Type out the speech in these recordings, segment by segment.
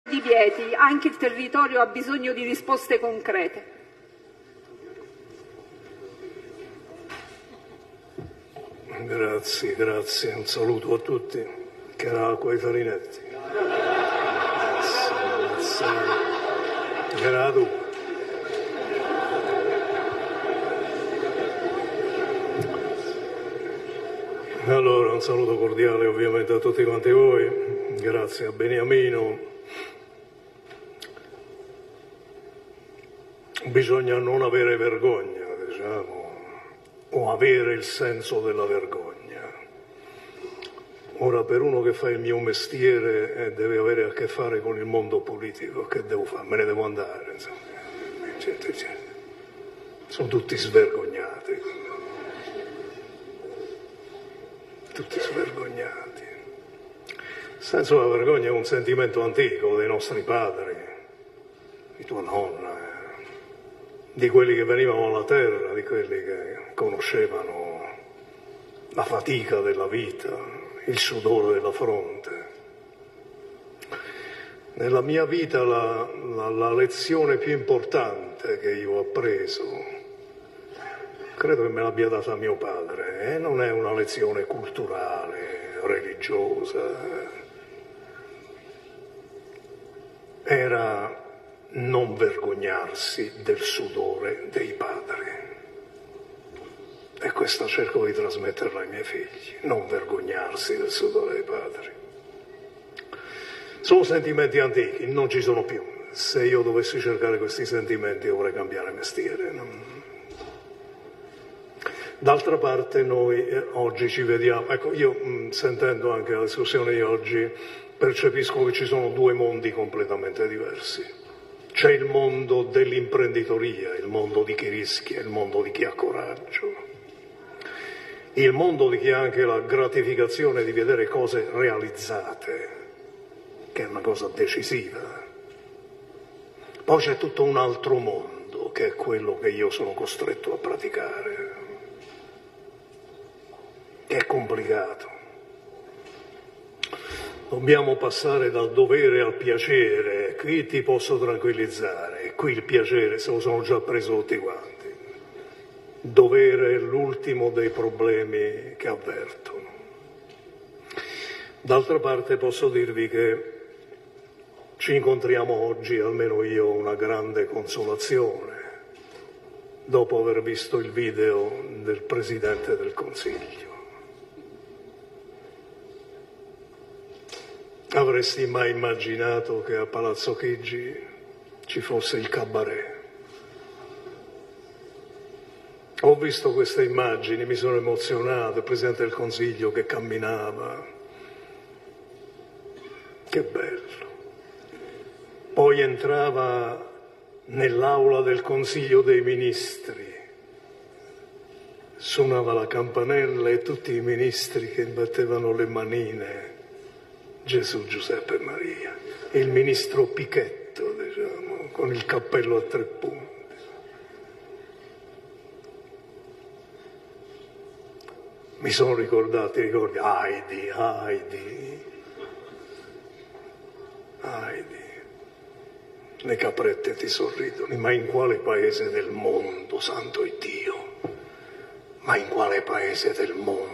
divieti, anche il territorio ha bisogno di risposte concrete. Grazie, grazie, un saluto a tutti, che era acqua ai farinetti. Grazie. Allora, un saluto cordiale ovviamente a tutti quanti voi, grazie a Beniamino. Bisogna non avere vergogna, diciamo, o avere il senso della vergogna. Ora, per uno che fa il mio mestiere deve avere a che fare con il mondo politico, che devo fare? Me ne devo andare, insomma. Sono tutti svergognati. Tutti svergognati. Il senso della vergogna è un sentimento antico dei nostri padri, di tua nonna, di quelli che venivano alla terra, di quelli che conoscevano la fatica della vita, il sudore della fronte. Nella mia vita la lezione più importante che io ho appreso, credo che me l'abbia data mio padre, non è una lezione culturale, religiosa, era non vergognarsi del sudore dei padri. E questa cerco di trasmetterla ai miei figli, non vergognarsi del sudore dei padri. Sono sentimenti antichi, non ci sono più. Se io dovessi cercare questi sentimenti dovrei cambiare mestiere. D'altra parte noi oggi ci vediamo, ecco, io sentendo anche la discussione di oggi percepisco che ci sono due mondi completamente diversi. C'è il mondo dell'imprenditoria, il mondo di chi rischia, il mondo di chi ha coraggio, il mondo di chi ha anche la gratificazione di vedere cose realizzate, che è una cosa decisiva. Poi c'è tutto un altro mondo, che è quello che io sono costretto a praticare, che è complicato. Dobbiamo passare dal dovere al piacere. Qui ti posso tranquillizzare, qui il piacere se lo sono già preso tutti quanti. Dovere è l'ultimo dei problemi che avvertono. D'altra parte posso dirvi che ci incontriamo oggi, almeno io ho una grande consolazione, dopo aver visto il video del Presidente del Consiglio. Avresti mai immaginato che a Palazzo Chigi ci fosse il cabaret? Ho visto queste immagini, mi sono emozionato, il Presidente del Consiglio che camminava. Che bello. Poi entrava nell'aula del Consiglio dei Ministri, suonava la campanella e tutti i ministri che battevano le manine. Gesù, Giuseppe e Maria, e il ministro Pichetto, diciamo, con il cappello a 3 punti. Mi sono ricordi, Heidi, le caprette ti sorridono, ma in quale paese del mondo, santo Dio, ma in quale paese del mondo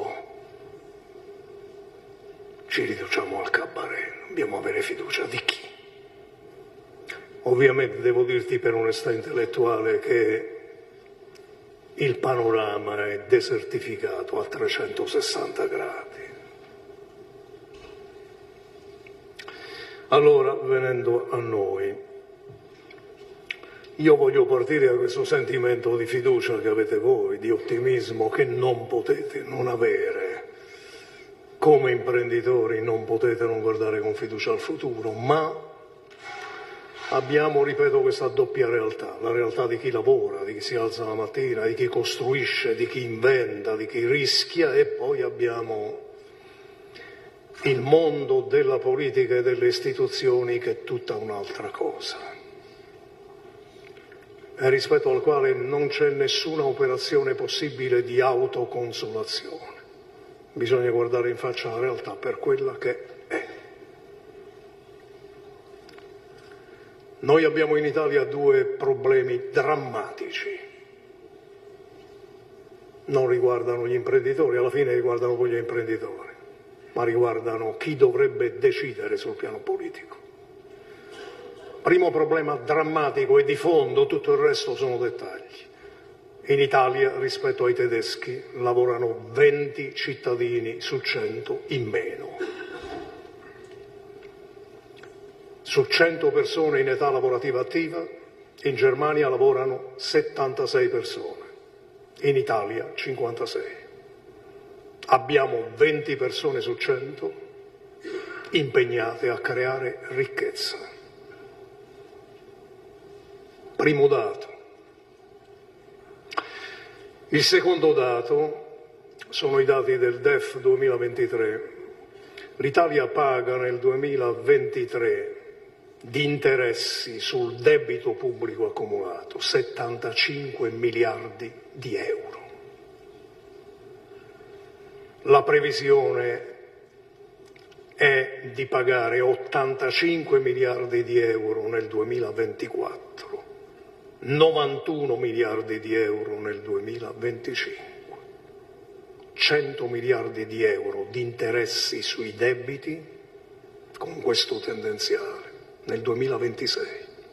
ci riduciamo al cabaret? Dobbiamo avere fiducia di chi? Ovviamente devo dirti per onestà intellettuale che il panorama è desertificato a 360 gradi. Allora, venendo a noi, io voglio partire da questo sentimento di fiducia che avete voi, di ottimismo che non potete non avere. Come imprenditori non potete non guardare con fiducia al futuro, ma abbiamo, ripeto, questa doppia realtà, la realtà di chi lavora, di chi si alza la mattina, di chi costruisce, di chi inventa, di chi rischia, e poi abbiamo il mondo della politica e delle istituzioni che è tutta un'altra cosa, e rispetto al quale non c'è nessuna operazione possibile di autoconsolazione. Bisogna guardare in faccia la realtà per quella che è. Noi abbiamo in Italia due problemi drammatici. Non riguardano gli imprenditori, alla fine riguardano poi gli imprenditori, ma riguardano chi dovrebbe decidere sul piano politico. Primo problema drammatico e di fondo, tutto il resto sono dettagli. In Italia, rispetto ai tedeschi, lavorano 20 cittadini su 100 in meno. Su 100 persone in età lavorativa attiva, in Germania lavorano 76 persone, in Italia 56. Abbiamo 20 persone su 100 impegnate a creare ricchezza. Primo dato. Il secondo dato sono i dati del DEF 2023. L'Italia paga nel 2023 di interessi sul debito pubblico accumulato 75 miliardi di euro. La previsione è di pagare 85 miliardi di euro nel 2024. 91 miliardi di euro nel 2025, 100 miliardi di euro di interessi sui debiti con questo tendenziale nel 2026.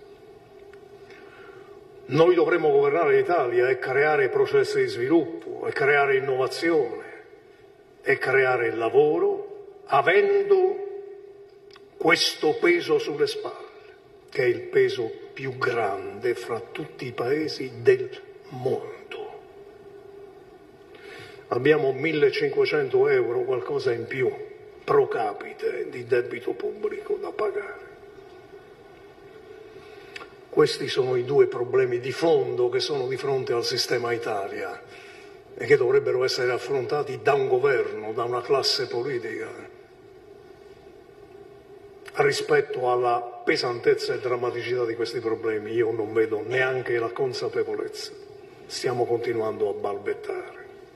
Noi dovremmo governare l'Italia e creare processi di sviluppo, e creare innovazione, e creare lavoro, avendo questo peso sulle spalle, che è il peso più grande fra tutti i paesi del mondo. Abbiamo 1.500 euro, qualcosa in più, pro capite di debito pubblico da pagare. Questi sono i due problemi di fondo che sono di fronte al sistema Italia e che dovrebbero essere affrontati da un governo, da una classe politica. Rispetto alla pesantezza e drammaticità di questi problemi io non vedo neanche la consapevolezza. Stiamo continuando a balbettare.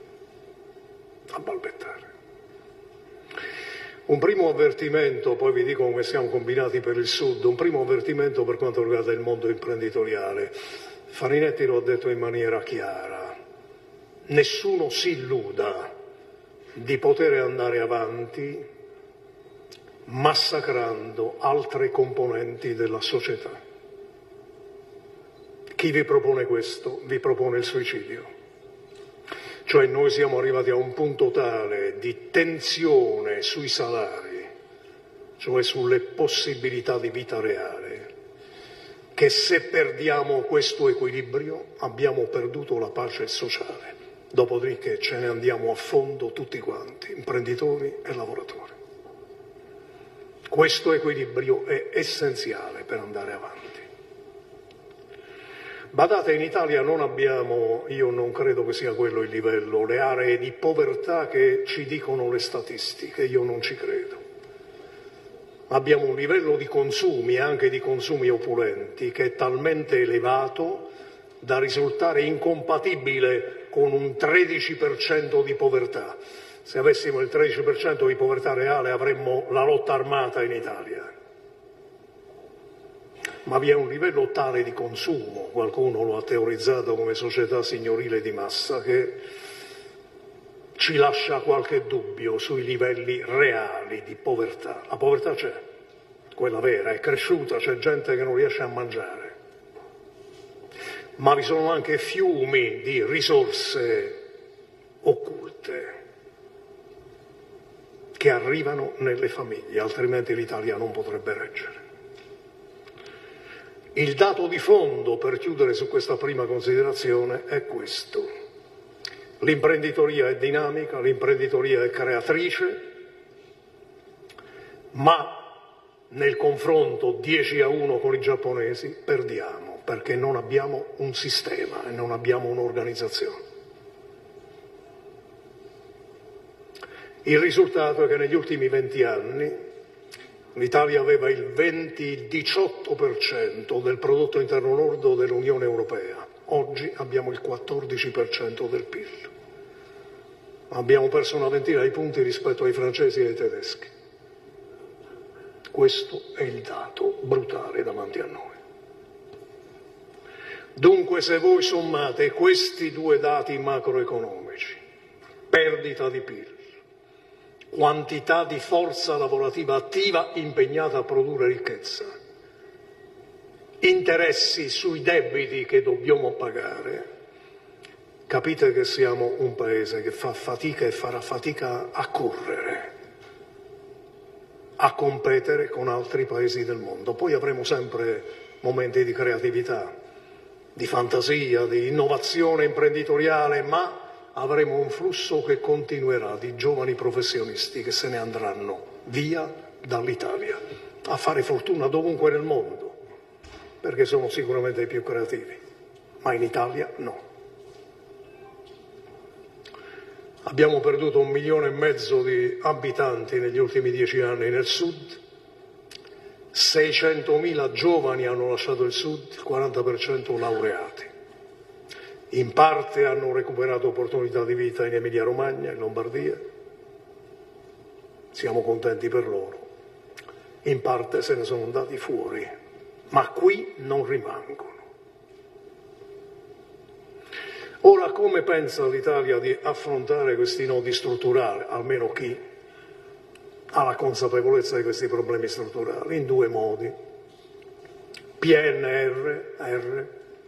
Un primo avvertimento, poi vi dico come siamo combinati per il Sud, un primo avvertimento per quanto riguarda il mondo imprenditoriale. Farinetti lo ha detto in maniera chiara. Nessuno si illuda di poter andare avanti massacrando altre componenti della società. Chi vi propone questo vi propone il suicidio. Cioè noi siamo arrivati a un punto tale di tensione sui salari, cioè sulle possibilità di vita reale, che se perdiamo questo equilibrio abbiamo perduto la pace sociale. Dopodiché ce ne andiamo a fondo tutti quanti, imprenditori e lavoratori. Questo equilibrio è essenziale per andare avanti. Badate, in Italia non abbiamo, io non credo che sia quello il livello, le aree di povertà che ci dicono le statistiche, io non ci credo. Abbiamo un livello di consumi, anche di consumi opulenti, che è talmente elevato da risultare incompatibile con un 13% di povertà. Se avessimo il 13% di povertà reale avremmo la lotta armata in Italia. Ma vi è un livello tale di consumo, qualcuno lo ha teorizzato come società signorile di massa, che ci lascia qualche dubbio sui livelli reali di povertà. La povertà c'è, quella vera, è cresciuta, c'è gente che non riesce a mangiare. Ma vi sono anche fiumi di risorse occulte che arrivano nelle famiglie, altrimenti l'Italia non potrebbe reggere. Il dato di fondo, per chiudere su questa prima considerazione, è questo. L'imprenditoria è dinamica, l'imprenditoria è creatrice, ma nel confronto 10-1 con i giapponesi perdiamo, perché non abbiamo un sistema e non abbiamo un'organizzazione. Il risultato è che negli ultimi 20 anni l'Italia aveva il 18% del prodotto interno lordo dell'Unione Europea. Oggi abbiamo il 14% del PIL. Abbiamo perso una ventina di punti rispetto ai francesi e ai tedeschi. Questo è il dato brutale davanti a noi. Dunque, se voi sommate questi due dati macroeconomici, perdita di PIL, quantità di forza lavorativa attiva impegnata a produrre ricchezza, interessi sui debiti che dobbiamo pagare, capite che siamo un paese che fa fatica e farà fatica a correre, a competere con altri paesi del mondo. Poi avremo sempre momenti di creatività, di fantasia, di innovazione imprenditoriale, ma avremo un flusso che continuerà di giovani professionisti che se ne andranno via dall'Italia a fare fortuna dovunque nel mondo, perché sono sicuramente i più creativi, ma in Italia no. Abbiamo perduto 1,5 milioni di abitanti negli ultimi 10 anni nel sud, 600.000 giovani hanno lasciato il sud, il 40% laureati. In parte hanno recuperato opportunità di vita in Emilia-Romagna, in Lombardia, siamo contenti per loro, in parte se ne sono andati fuori, ma qui non rimangono. Ora, come pensa l'Italia di affrontare questi nodi strutturali, almeno chi ha la consapevolezza di questi problemi strutturali? In due modi: PNRR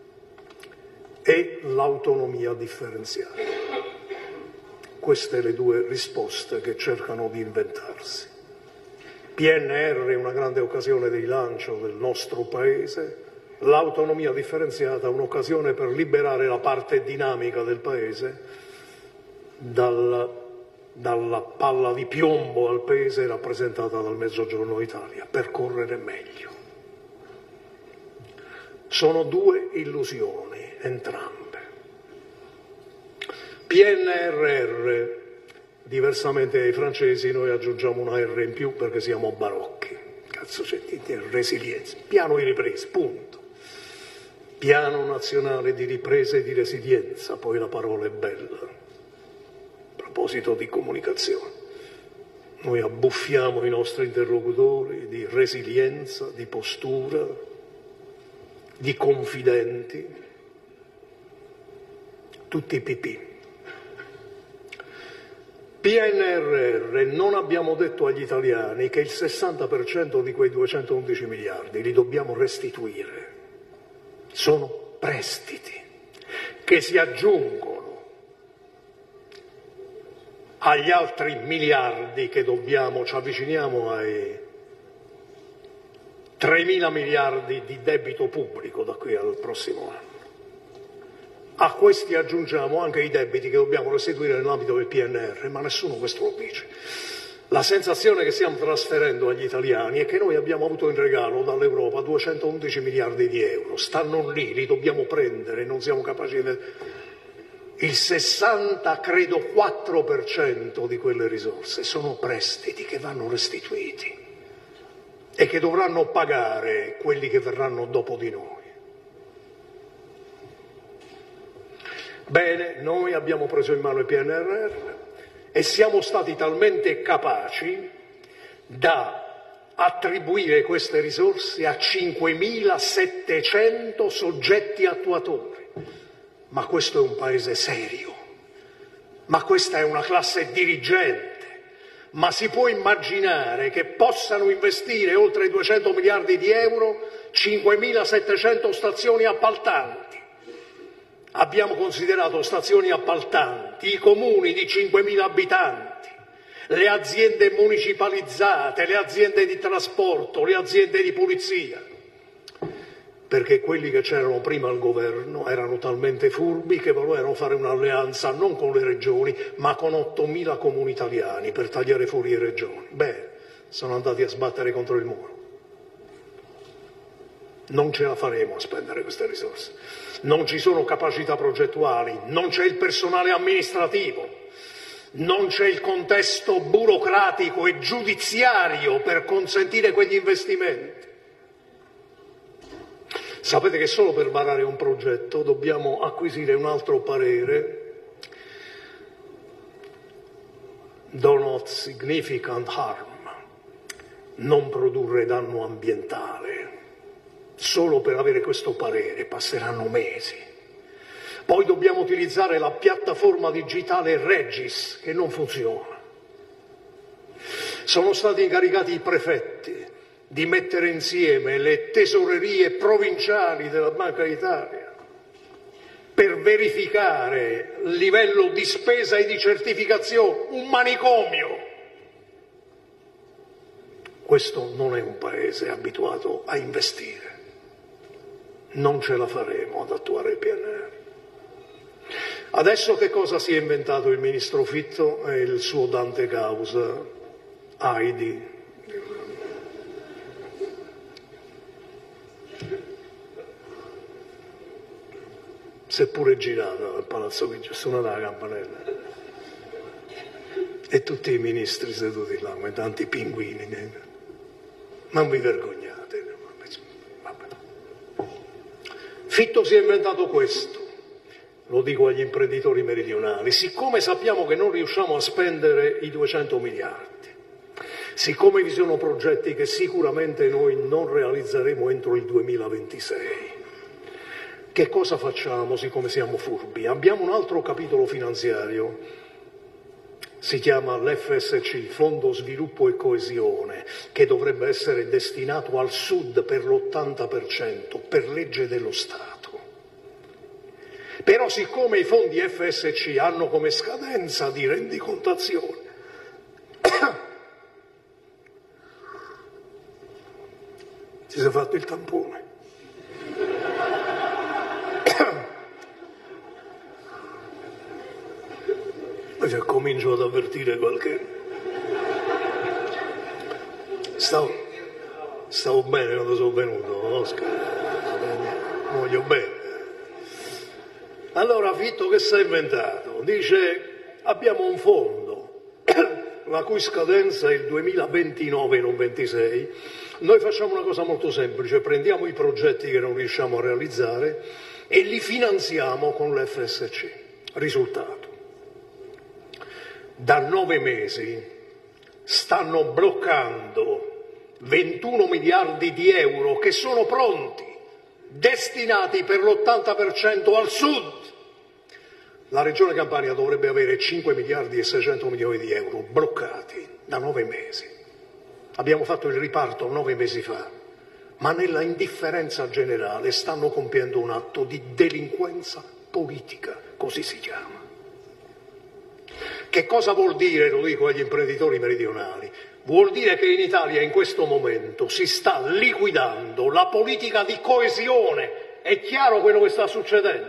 e l'autonomia differenziata. Queste le due risposte che cercano di inventarsi. PNR è una grande occasione di rilancio del nostro Paese, l'autonomia differenziata è un'occasione per liberare la parte dinamica del Paese dalla palla di piombo al Paese rappresentata dal Mezzogiorno d'Italia, per correre meglio. Sono due illusioni, entrambe. PNRR, diversamente dai francesi, noi aggiungiamo una R in più perché siamo barocchi. Cazzo c'è di resilienza, piano di ripresa, punto. Piano nazionale di ripresa e di resilienza, poi la parola è bella. A proposito di comunicazione, noi abbuffiamo i nostri interlocutori di resilienza, di postura, di confidenti, tutti pipì. PNRR, non abbiamo detto agli italiani che il 60% di quei 211 miliardi li dobbiamo restituire. Sono prestiti che si aggiungono agli altri miliardi che dobbiamo, ci avviciniamo ai 3.000 miliardi di debito pubblico da qui al prossimo anno. A questi aggiungiamo anche i debiti che dobbiamo restituire nell'ambito del PNR, ma nessuno questo lo dice. La sensazione che stiamo trasferendo agli italiani è che noi abbiamo avuto in regalo dall'Europa 211 miliardi di euro, stanno lì, li dobbiamo prendere, non siamo capaci di... Il 64% di quelle risorse sono prestiti che vanno restituiti e che dovranno pagare quelli che verranno dopo di noi. Bene, noi abbiamo preso in mano il PNRR e siamo stati talmente capaci da attribuire queste risorse a 5.700 soggetti attuatori. Ma questo è un paese serio, ma questa è una classe dirigente. Ma si può immaginare che possano investire oltre 200 miliardi di euro 5.700 stazioni appaltanti? Abbiamo considerato stazioni appaltanti i comuni di 5.000 abitanti, le aziende municipalizzate, le aziende di trasporto, le aziende di pulizia, perché quelli che c'erano prima al governo erano talmente furbi che volevano fare un'alleanza non con le regioni ma con 8.000 comuni italiani per tagliare fuori le regioni. Beh, sono andati a sbattere contro il muro. Non ce la faremo a spendere queste risorse. Non ci sono capacità progettuali, non c'è il personale amministrativo, non c'è il contesto burocratico e giudiziario per consentire quegli investimenti. Sapete che solo per varare un progetto dobbiamo acquisire un altro parere, do not significant harm, non produrre danno ambientale. Solo per avere questo parere passeranno mesi. Poi dobbiamo utilizzare la piattaforma digitale Regis, che non funziona. Sono stati incaricati i prefetti di mettere insieme le tesorerie provinciali della Banca d'Italia per verificare il livello di spesa e di certificazione, un manicomio. Questo non è un paese abituato a investire. Non ce la faremo ad attuare il PNR. Adesso che cosa si è inventato il ministro Fitto e il suo Dante Causa, Heidi? Seppure girata dal Palazzo Chigi, suonata la campanella. E tutti i ministri seduti là, come tanti pinguini. Non vi vergognate. Vabbè. Fitto si è inventato questo. Lo dico agli imprenditori meridionali, siccome sappiamo che non riusciamo a spendere i 200 miliardi, siccome vi sono progetti che sicuramente noi non realizzeremo entro il 2026, che cosa facciamo siccome siamo furbi? Abbiamo un altro capitolo finanziario, si chiama l'FSC, Fondo Sviluppo e Coesione, che dovrebbe essere destinato al Sud per l'80% per legge dello Stato. Però siccome i fondi FSC hanno come scadenza di rendicontazione si è fatto il tampone. Comincio ad avvertire qualche... Stavo bene quando sono venuto, Oscar, voglio bene. Allora Fitto che si è inventato? Dice abbiamo un fondo la cui scadenza è il 2029 e non 26, noi facciamo una cosa molto semplice, prendiamo i progetti che non riusciamo a realizzare e li finanziamo con l'FSC. Risultato: da 9 mesi stanno bloccando 21 miliardi di euro che sono pronti, destinati per l'80% al Sud. La Regione Campania dovrebbe avere 5 miliardi e 600 milioni di euro bloccati da 9 mesi. Abbiamo fatto il riparto 9 mesi fa, ma nella indifferenza generale stanno compiendo un atto di delinquenza politica, così si chiama. Che cosa vuol dire, lo dico agli imprenditori meridionali? Vuol dire che in Italia in questo momento si sta liquidando la politica di coesione. È chiaro quello che sta succedendo.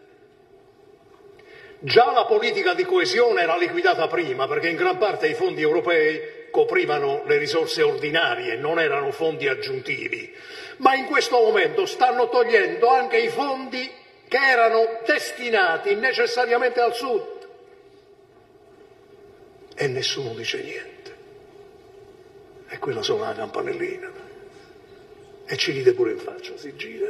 Già la politica di coesione era liquidata prima, perché in gran parte i fondi europei coprivano le risorse ordinarie, non erano fondi aggiuntivi. Ma in questo momento stanno togliendo anche i fondi che erano destinati necessariamente al Sud. E nessuno dice niente. E quella suona la campanellina. E ci ride pure in faccia, si gira.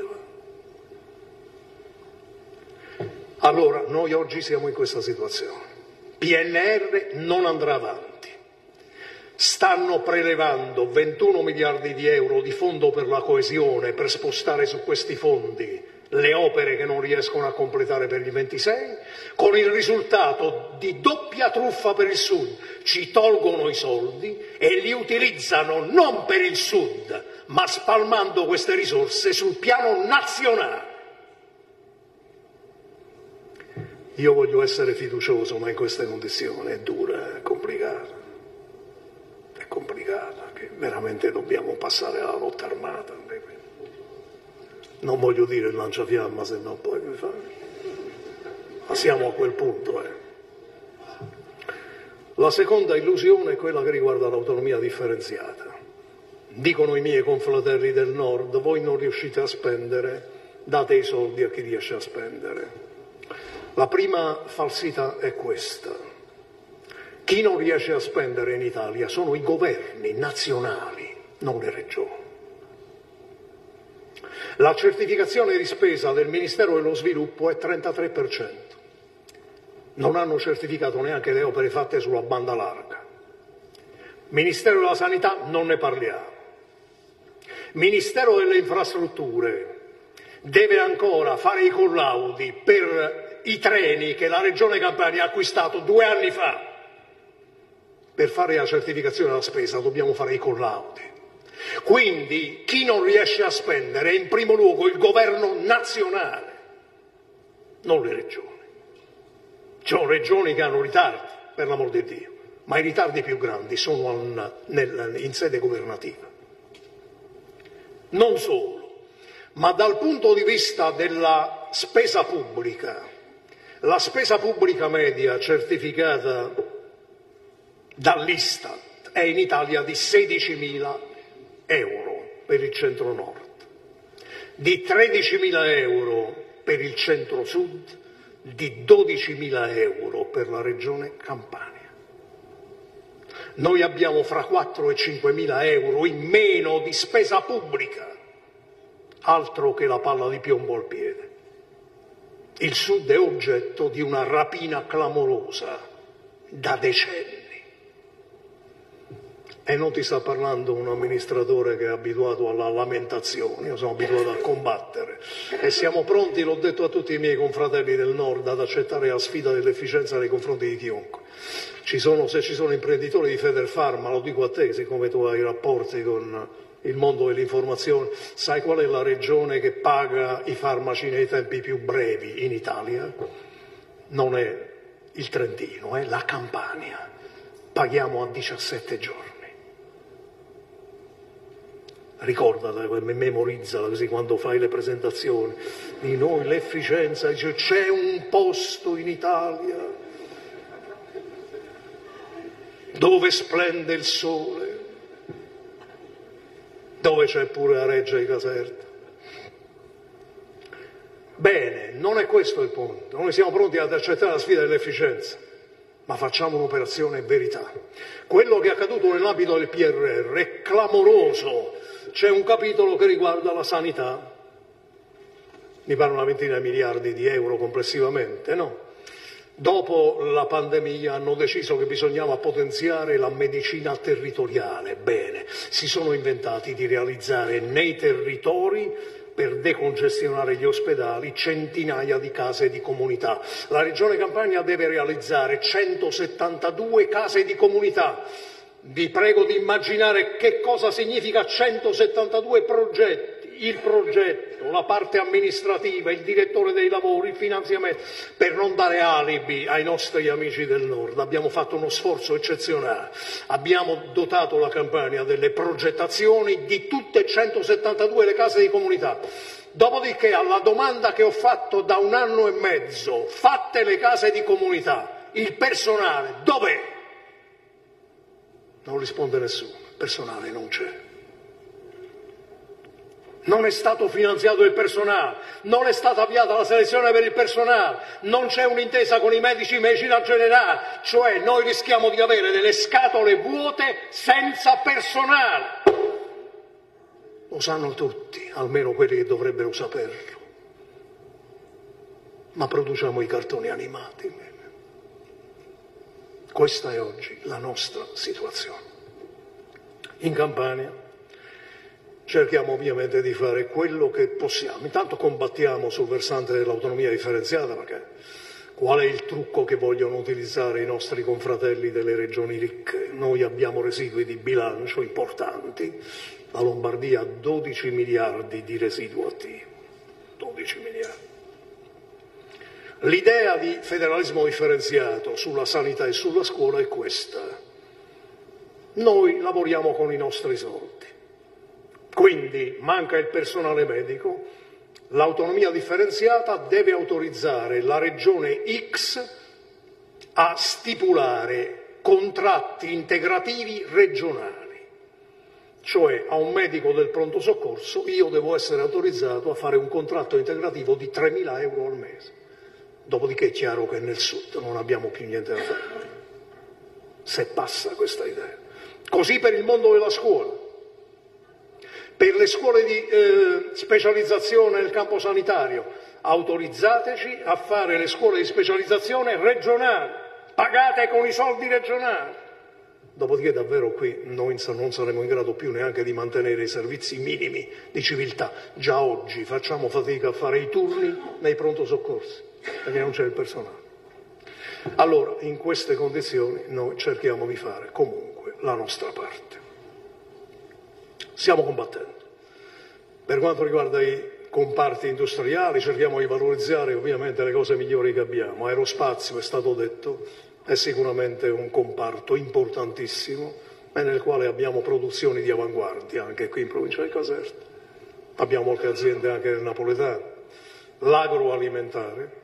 Allora, noi oggi siamo in questa situazione. PNR non andrà avanti. Stanno prelevando 21 miliardi di euro di fondo per la coesione per spostare su questi fondi le opere che non riescono a completare per il 26, con il risultato di doppia truffa per il Sud. Ci tolgono i soldi e li utilizzano non per il Sud, ma spalmando queste risorse sul piano nazionale. Io voglio essere fiducioso, ma in queste condizioni è dura, è complicata, che veramente dobbiamo passare alla lotta armata. Non voglio dire il lanciafiamma, se no poi mi fa. Ma siamo a quel punto. La seconda illusione è quella che riguarda l'autonomia differenziata. Dicono i miei confratelli del Nord, voi non riuscite a spendere, date i soldi a chi riesce a spendere. La prima falsità è questa. Chi non riesce a spendere in Italia sono i governi nazionali, non le regioni. La certificazione di spesa del Ministero dello Sviluppo è 33%. Non hanno certificato neanche le opere fatte sulla banda larga. Ministero della Sanità non ne parliamo. Ministero delle Infrastrutture deve ancora fare i collaudi per i treni che la Regione Campania ha acquistato 2 anni fa. Per fare la certificazione della spesa dobbiamo fare i collaudi. Quindi chi non riesce a spendere è in primo luogo il governo nazionale, non le regioni. Ci sono regioni che hanno ritardi, per l'amor di Dio, ma i ritardi più grandi sono in sede governativa. Non solo, ma dal punto di vista della spesa pubblica, la spesa pubblica media certificata dall'Istat è in Italia di 16.000 euro per il centro-nord, di 13.000 euro per il centro-sud, di 12.000 euro per la regione Campania. Noi abbiamo fra 4 e 5.000 euro in meno di spesa pubblica, altro che la palla di piombo al piede. Il Sud è oggetto di una rapina clamorosa da decenni. E non ti sta parlando un amministratore che è abituato alla lamentazione, io sono abituato a combattere e siamo pronti, l'ho detto a tutti i miei confratelli del Nord, ad accettare la sfida dell'efficienza nei confronti di chiunque. Se ci sono imprenditori di Federfarma, lo dico a te, siccome tu hai rapporti con il mondo dell'informazione, sai qual è la regione che paga i farmaci nei tempi più brevi in Italia? Non è il Trentino, è la Campania. Paghiamo a 17 giorni. Ricordatela, memorizzala così quando fai le presentazioni. Di noi l'efficienza, dice c'è un posto in Italia dove splende il sole, dove c'è pure la Reggia di Caserta. Bene, non è questo il punto. Noi siamo pronti ad accettare la sfida dell'efficienza, ma facciamo un'operazione verità. Quello che è accaduto nell'ambito del PRR è clamoroso. C'è un capitolo che riguarda la sanità, mi pare una ventina di miliardi di euro complessivamente, no? Dopo la pandemia hanno deciso che bisognava potenziare la medicina territoriale. Bene, si sono inventati di realizzare nei territori, per decongestionare gli ospedali, centinaia di case di comunità. La Regione Campania deve realizzare 172 case di comunità. Vi prego di immaginare che cosa significa 172 progetti. Il progetto, la parte amministrativa, il direttore dei lavori, il finanziamento, per non dare alibi ai nostri amici del Nord. Abbiamo fatto uno sforzo eccezionale, abbiamo dotato la Campania delle progettazioni di tutte e 172 le case di comunità. Dopodiché, alla domanda che ho fatto da 1 anno e mezzo, fatte le case di comunità, il personale dov'è? Non risponde nessuno, il personale non c'è. Non è stato finanziato il personale, non è stata avviata la selezione per il personale, non c'è un'intesa con i medici di medicina generale, cioè noi rischiamo di avere delle scatole vuote senza personale. Lo sanno tutti, almeno quelli che dovrebbero saperlo. Ma produciamo i cartoni animati. Questa è oggi la nostra situazione. In Campania cerchiamo ovviamente di fare quello che possiamo. Intanto combattiamo sul versante dell'autonomia differenziata, perché qual è il trucco che vogliono utilizzare i nostri confratelli delle regioni ricche? Noi abbiamo residui di bilancio importanti, la Lombardia ha 12 miliardi di residuo attivo, 12 miliardi. L'idea di federalismo differenziato sulla sanità e sulla scuola è questa. Noi lavoriamo con i nostri soldi. Quindi manca il personale medico, l'autonomia differenziata deve autorizzare la regione X a stipulare contratti integrativi regionali. Cioè a un medico del pronto soccorso io devo essere autorizzato a fare un contratto integrativo di 3.000 euro al mese. Dopodiché è chiaro che nel Sud non abbiamo più niente da fare, se passa questa idea. Così per il mondo della scuola. Per le scuole di specializzazione nel campo sanitario, autorizzateci a fare le scuole di specializzazione regionali, pagate con i soldi regionali. Dopodiché davvero qui noi non saremo in grado più neanche di mantenere i servizi minimi di civiltà. Già oggi facciamo fatica a fare i turni nei pronto soccorsi, perché non c'è il personale. Allora, in queste condizioni noi cerchiamo di fare comunque la nostra parte. Stiamo combattendo. Per quanto riguarda i comparti industriali cerchiamo di valorizzare ovviamente le cose migliori che abbiamo. Aerospazio, è stato detto, è sicuramente un comparto importantissimo e nel quale abbiamo produzioni di avanguardia, anche qui in provincia di Caserta. Abbiamo molte aziende anche napoletane. L'agroalimentare,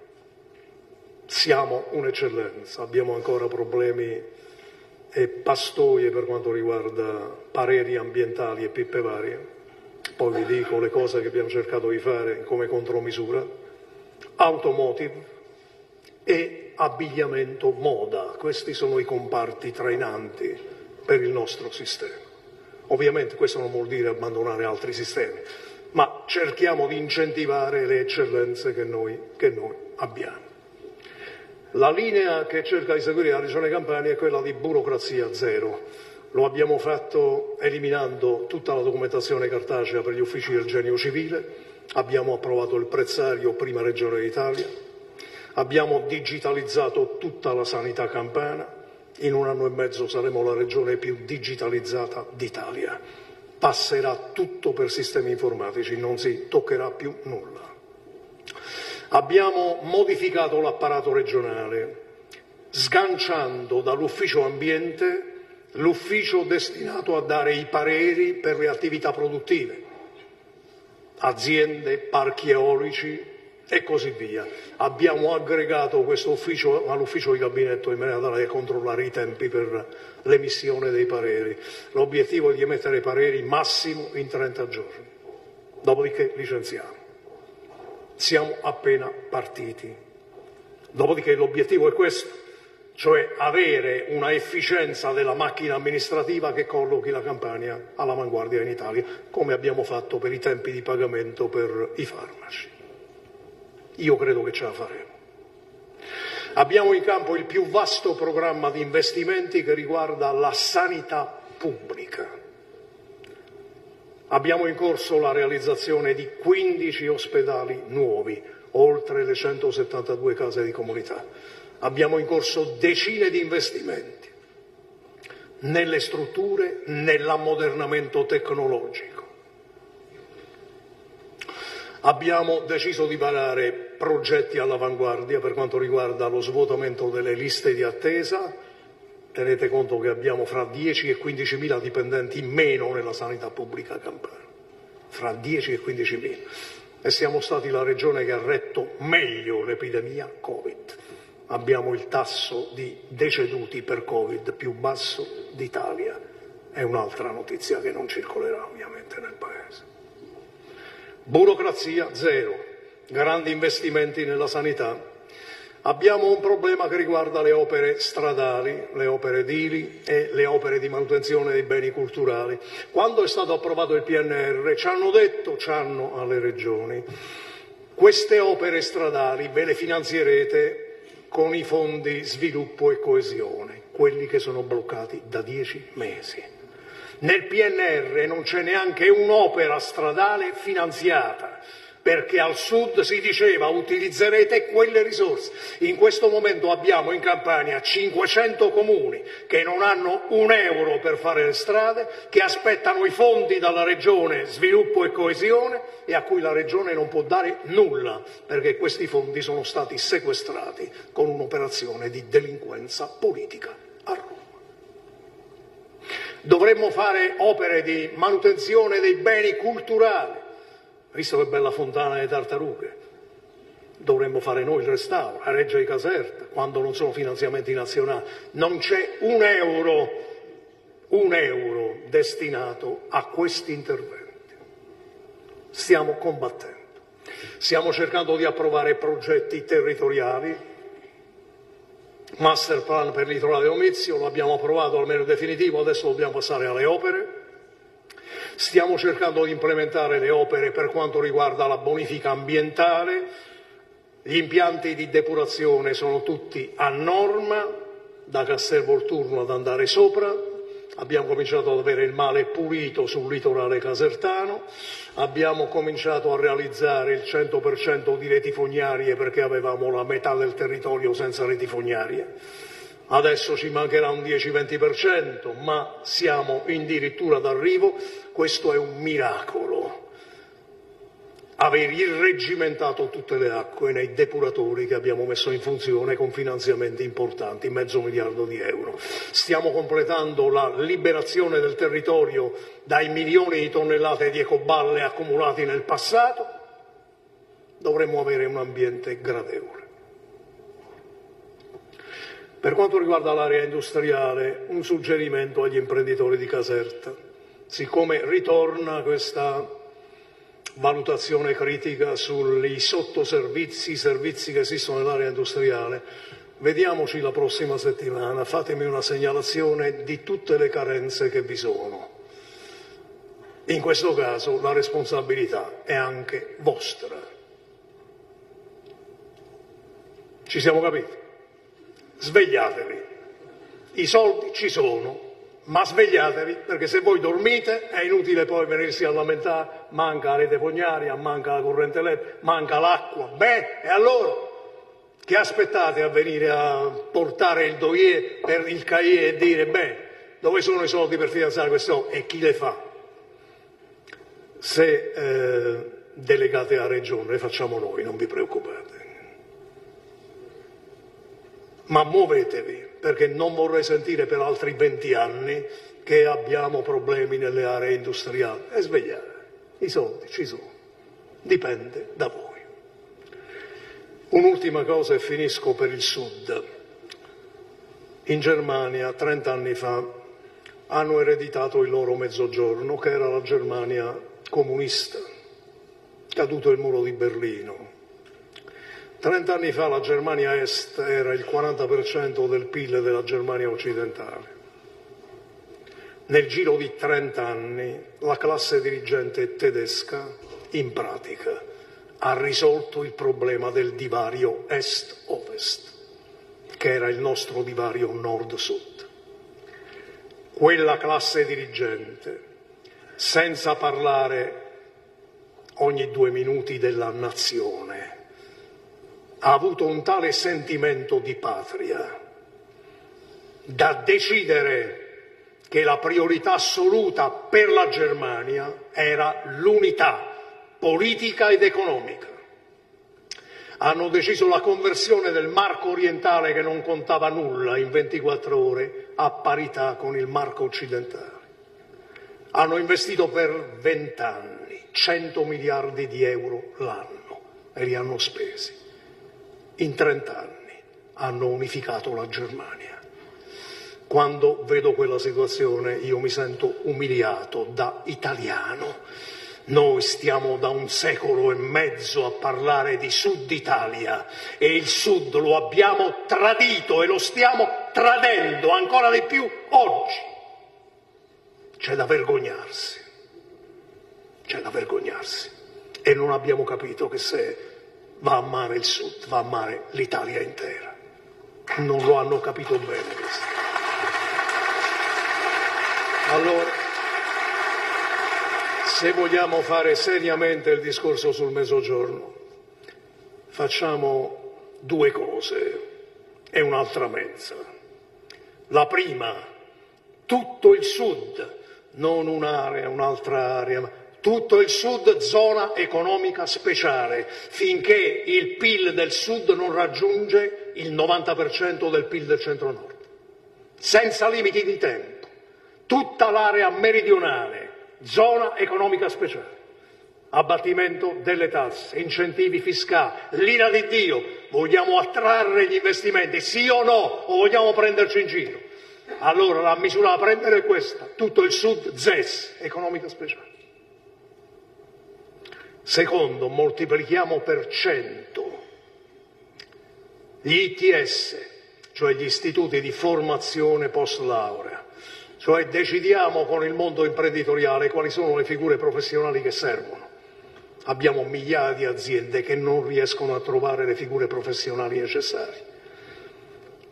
siamo un'eccellenza, abbiamo ancora problemi e pastoie per quanto riguarda pareri ambientali e pippe varie. Poi vi dico le cose che abbiamo cercato di fare come contromisura: automotive e abbigliamento moda. Questi sono i comparti trainanti per il nostro sistema. Ovviamente questo non vuol dire abbandonare altri sistemi, ma cerchiamo di incentivare le eccellenze che noi abbiamo. La linea che cerca di seguire la Regione Campania è quella di burocrazia zero. Lo abbiamo fatto eliminando tutta la documentazione cartacea per gli uffici del Genio Civile, abbiamo approvato il prezzario prima Regione d'Italia, abbiamo digitalizzato tutta la sanità campana, in 1 anno e mezzo saremo la regione più digitalizzata d'Italia. Passerà tutto per sistemi informatici, non si toccherà più nulla. Abbiamo modificato l'apparato regionale, sganciando dall'ufficio ambiente l'ufficio destinato a dare i pareri per le attività produttive, aziende, parchi eolici e così via. Abbiamo aggregato questo ufficio all'ufficio di gabinetto in maniera tale da controllare i tempi per l'emissione dei pareri. L'obiettivo è di emettere pareri massimo in 30 giorni, dopodiché licenziamo. Siamo appena partiti. Dopodiché l'obiettivo è questo, cioè avere una efficienza della macchina amministrativa che collochi la Campania all'avanguardia in Italia, come abbiamo fatto per i tempi di pagamento per i farmaci. Io credo che ce la faremo. Abbiamo in campo il più vasto programma di investimenti che riguarda la sanità pubblica. Abbiamo in corso la realizzazione di 15 ospedali nuovi, oltre le 172 case di comunità. Abbiamo in corso decine di investimenti nelle strutture, nell'ammodernamento tecnologico. Abbiamo deciso di varare progetti all'avanguardia per quanto riguarda lo svuotamento delle liste di attesa. Tenete conto che abbiamo fra 10 e 15.000 dipendenti in meno nella sanità pubblica campana, fra 10 e 15.000. E siamo stati la regione che ha retto meglio l'epidemia Covid. Abbiamo il tasso di deceduti per Covid più basso d'Italia. È un'altra notizia che non circolerà ovviamente nel Paese. Burocrazia zero, grandi investimenti nella sanità. Abbiamo un problema che riguarda le opere stradali, le opere edili e le opere di manutenzione dei beni culturali. Quando è stato approvato il PNR ci hanno alle regioni, queste opere stradali ve le finanzierete con i fondi sviluppo e coesione, quelli che sono bloccati da 10 mesi. Nel PNR non c'è neanche un'opera stradale finanziata, perché al sud si diceva utilizzerete quelle risorse. In questo momento abbiamo in Campania 500 comuni che non hanno un euro per fare le strade, che aspettano i fondi dalla Regione Sviluppo e Coesione e a cui la Regione non può dare nulla, perché questi fondi sono stati sequestrati con un'operazione di delinquenza politica a Roma. Dovremmo fare opere di manutenzione dei beni culturali. Visto che bella fontana delle tartarughe, dovremmo fare noi il restauro, a Reggio di Caserta, quando non sono finanziamenti nazionali. Non c'è un euro destinato a questi interventi. Stiamo combattendo. Stiamo cercando di approvare progetti territoriali, master plan per il litorale Omizio, lo abbiamo approvato almeno definitivo, adesso dobbiamo passare alle opere. Stiamo cercando di implementare le opere per quanto riguarda la bonifica ambientale, gli impianti di depurazione sono tutti a norma, da Castel Volturno ad andare sopra, abbiamo cominciato ad avere il mare pulito sul litorale casertano, abbiamo cominciato a realizzare il 100% di reti fognarie perché avevamo la metà del territorio senza reti fognarie. Adesso ci mancherà un 10-20%, ma siamo addirittura d'arrivo. Questo è un miracolo. Aver irreggimentato tutte le acque nei depuratori che abbiamo messo in funzione con finanziamenti importanti, $500 miliardi. Stiamo completando la liberazione del territorio dai milioni di tonnellate di ecoballe accumulati nel passato. Dovremmo avere un ambiente gradevole. Per quanto riguarda l'area industriale, un suggerimento agli imprenditori di Caserta. Siccome ritorna questa valutazione critica sui sottoservizi, i servizi che esistono nell'area industriale, vediamoci la prossima settimana, fatemi una segnalazione di tutte le carenze che vi sono. In questo caso la responsabilità è anche vostra. Ci siamo capiti? Svegliatevi. I soldi ci sono. Ma svegliatevi, perché se voi dormite è inutile poi venirsi a lamentare, manca la rete fognaria, manca la corrente elettrica, manca l'acqua. Beh, e allora? Che aspettate a venire a portare il dossier per il cahier e dire, beh, dove sono i soldi per finanziare questo? E chi le fa? Se delegate a regione, le facciamo noi, non vi preoccupate. Ma muovetevi, perché non vorrei sentire per altri 20 anni che abbiamo problemi nelle aree industriali. E svegliare, i soldi ci sono, dipende da voi. Un'ultima cosa e finisco per il Sud. In Germania, 30 anni fa, hanno ereditato il loro mezzogiorno, che era la Germania comunista, caduto il muro di Berlino. 30 anni fa la Germania Est era il 40% del PIL della Germania occidentale. Nel giro di 30 anni la classe dirigente tedesca, in pratica, ha risolto il problema del divario Est-Ovest, che era il nostro divario Nord-Sud. Quella classe dirigente, senza parlare ogni 2 minuti della nazione, ha avuto un tale sentimento di patria da decidere che la priorità assoluta per la Germania era l'unità politica ed economica. Hanno deciso la conversione del marco orientale, che non contava nulla, in 24 ore a parità con il marco occidentale. Hanno investito per 20 anni 100 miliardi di euro l'anno e li hanno spesi. In 30 anni hanno unificato la Germania. Quando vedo quella situazione io mi sento umiliato da italiano. Noi stiamo da 1 secolo e mezzo a parlare di Sud Italia e il Sud lo abbiamo tradito e lo stiamo tradendo ancora di più oggi. C'è da vergognarsi. C'è da vergognarsi. E non abbiamo capito che se va a mare il Sud, va a mare l'Italia intera. Non lo hanno capito bene questo. Allora, se vogliamo fare seriamente il discorso sul Mezzogiorno, facciamo 2 cose e un'altra mezza. La prima, tutto il Sud, non un'area, un'altra area, ma tutto il Sud zona economica speciale, finché il PIL del Sud non raggiunge il 90% del PIL del Centro-Nord, senza limiti di tempo. Tutta l'area meridionale, zona economica speciale, abbattimento delle tasse, incentivi fiscali, l'ira di Dio. Vogliamo attrarre gli investimenti, sì o no, o vogliamo prenderci in giro? Allora la misura da prendere è questa, tutto il Sud ZES, economica speciale. Secondo, moltiplichiamo per 100 gli ITS, cioè gli istituti di formazione post laurea, cioè decidiamo con il mondo imprenditoriale quali sono le figure professionali che servono. Abbiamo migliaia di aziende che non riescono a trovare le figure professionali necessarie.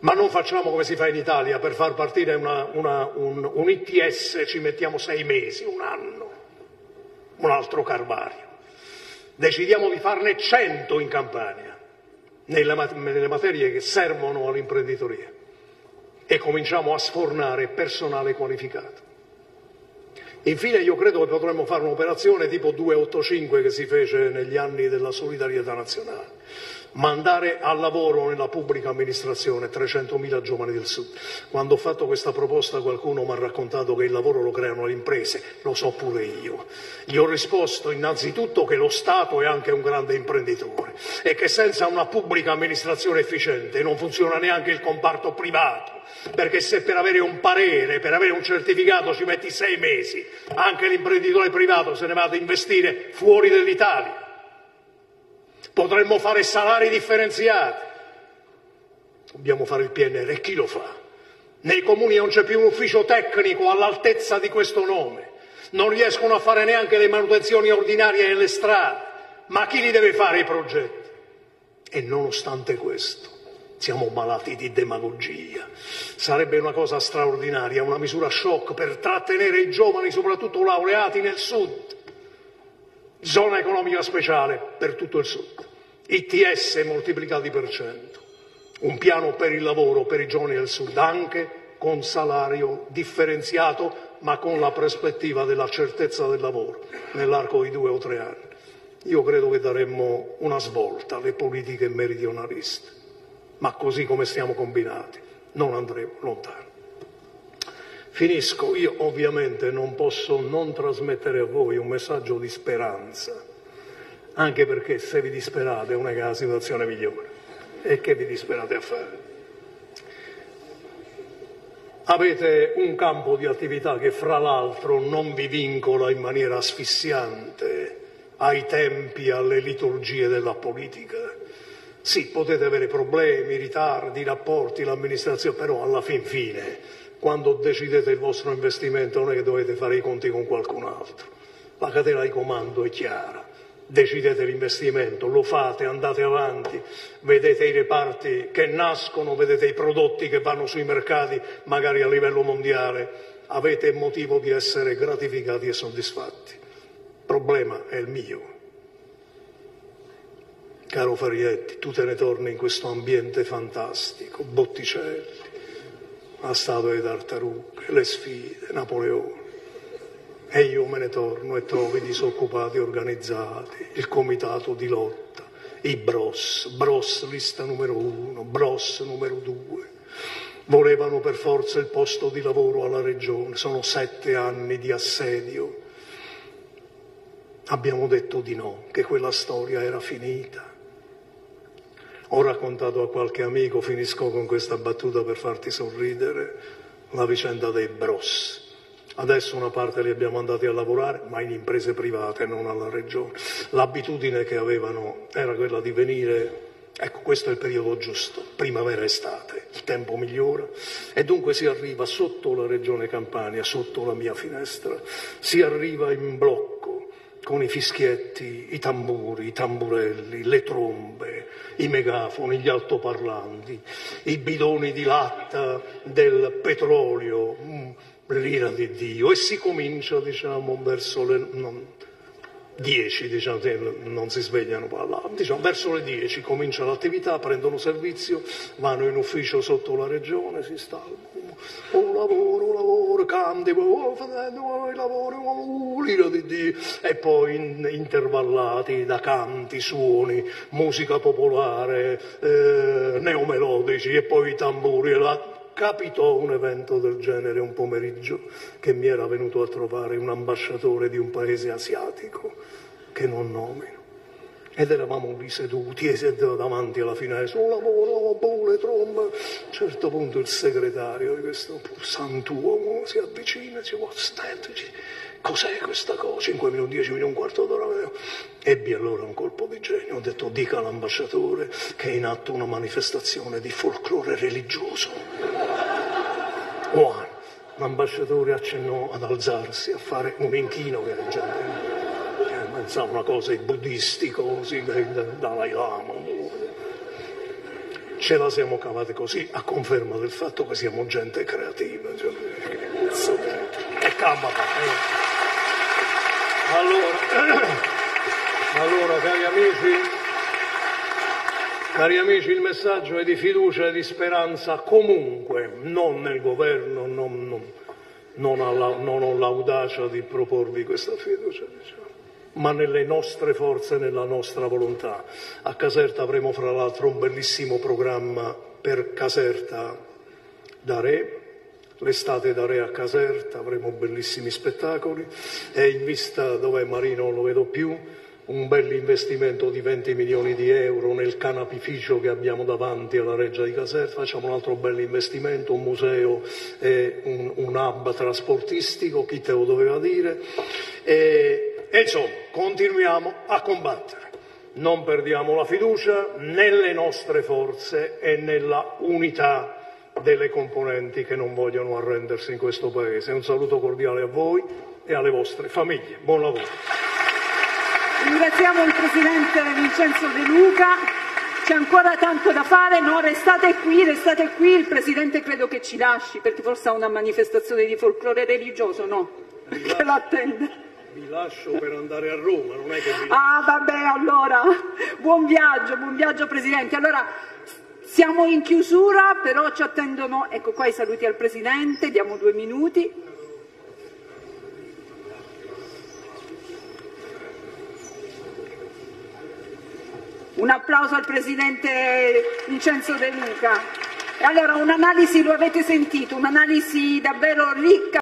Ma non facciamo come si fa in Italia: per far partire un ITS ci mettiamo 6 mesi, un anno, un altro calvario. Decidiamo di farne 100 in Campania, nelle materie che servono all'imprenditoria, e cominciamo a sfornare personale qualificato. Infine io credo che potremmo fare un'operazione tipo 285 che si fece negli anni della solidarietà nazionale: mandare al lavoro nella pubblica amministrazione 300.000 giovani del Sud. Quando ho fatto questa proposta qualcuno mi ha raccontato che il lavoro lo creano le imprese, lo so pure io. Gli ho risposto innanzitutto che lo Stato è anche un grande imprenditore e che senza una pubblica amministrazione efficiente non funziona neanche il comparto privato, perché se per avere un parere, per avere un certificato ci metti 6 mesi, anche l'imprenditore privato se ne va ad investire fuori dall'Italia. Potremmo fare salari differenziati, dobbiamo fare il PNR, e chi lo fa? Nei comuni non c'è più un ufficio tecnico all'altezza di questo nome, non riescono a fare neanche le manutenzioni ordinarie nelle strade, ma chi li deve fare i progetti? E nonostante questo siamo malati di demagogia. Sarebbe una cosa straordinaria, una misura shock per trattenere i giovani, soprattutto laureati nel Sud. Zona economica speciale per tutto il Sud, ITS moltiplicati per 100, un piano per il lavoro per i giovani del Sud, anche con salario differenziato, ma con la prospettiva della certezza del lavoro nell'arco di 2 o 3 anni. Io credo che daremmo una svolta alle politiche meridionaliste, ma così come stiamo combinati non andremo lontano. Finisco. Io ovviamente non posso non trasmettere a voi un messaggio di speranza, anche perché se vi disperate non è che la situazione migliore. E che vi disperate a fare? Avete un campo di attività che fra l'altro non vi vincola in maniera asfissiante ai tempi, alle liturgie della politica. Sì, potete avere problemi, ritardi, rapporti, l'amministrazione, però alla fin fine, quando decidete il vostro investimento, non è che dovete fare i conti con qualcun altro. La catena di comando è chiara. Decidete l'investimento, lo fate, andate avanti, vedete i reparti che nascono, vedete i prodotti che vanno sui mercati, magari a livello mondiale, avete motivo di essere gratificati e soddisfatti. Il problema è il mio. Caro Farietti, tu te ne torni in questo ambiente fantastico, Botticelli, la statua di tartarughe, le sfide, Napoleone, e io me ne torno e trovo i disoccupati organizzati, il comitato di lotta, i Bros lista numero 1, Bros numero 2, volevano per forza il posto di lavoro alla regione, sono 7 anni di assedio, abbiamo detto di no, che quella storia era finita. Ho raccontato a qualche amico, finisco con questa battuta per farti sorridere, la vicenda dei Bros. Adesso una parte li abbiamo andati a lavorare, ma in imprese private, non alla regione. L'abitudine che avevano era quella di venire, ecco, questo è il periodo giusto, primavera-estate, il tempo migliora, e dunque si arriva sotto la regione Campania, sotto la mia finestra, si arriva in blocco, con i fischietti, i tamburi, i tamburelli, le trombe, i megafoni, gli altoparlanti, i bidoni di latta del petrolio, l'ira di Dio, e si comincia, diciamo, verso le 10, diciamo, non si svegliano diciamo, verso le 10 comincia l'attività, prendono servizio, vanno in ufficio sotto la regione, si installano, lavoro, canti, lavoro, l'ira di Dio, e poi intervallati da canti, suoni, musica popolare, neomelodici, e poi i tamburi e la... Capitò un evento del genere un pomeriggio, che mi era venuto a trovare un ambasciatore di un paese asiatico, che non nomino, ed eravamo lì seduti davanti alla finestra, un lavoro, le trombe. A un certo punto il segretario di questo santuomo si avvicina e dice: cos'è questa cosa? 5 minuti, 10 minuti, un quarto d'ora. Ebbi allora un colpo di genio, ho detto: dica all'ambasciatore che è in atto una manifestazione di folklore religioso. L'ambasciatore accennò ad alzarsi, a fare un inchino, che la gente pensava una cosa di buddisti, così, Dalai Lama. ce la siamo cavate così, a conferma del fatto che siamo gente creativa. E calma. Allora, cari amici, il messaggio è di fiducia e di speranza comunque, non nel governo, non ho l'audacia di proporvi questa fiducia, ma nelle nostre forze, nella nostra volontà. A Caserta avremo fra l'altro un bellissimo programma per Caserta da Re, l'estate da Re a Caserta, avremo bellissimi spettacoli e in vista, dov'è Marino, non lo vedo più, un bel investimento di 20 milioni di euro nel canapificio che abbiamo davanti alla Reggia di Caserta, facciamo un altro bel investimento, un museo e un hub trasportistico, chi te lo doveva dire, e insomma continuiamo a combattere, non perdiamo la fiducia nelle nostre forze e nella unità delle componenti che non vogliono arrendersi in questo Paese. Un saluto cordiale a voi e alle vostre famiglie, buon lavoro. Ringraziamo il Presidente Vincenzo De Luca, c'è ancora tanto da fare, no, restate qui, il Presidente credo che ci lasci perché forse ha una manifestazione di folklore religioso, no? Che l'attende. Vi lascio per andare a Roma, non è che vi... Ah vabbè, allora, buon viaggio Presidente. Allora, siamo in chiusura, però ci attendono, ecco qua i saluti al Presidente, diamo 2 minuti. Un applauso al Presidente Vincenzo De Luca. E allora un'analisi, lo avete sentito, un'analisi davvero ricca.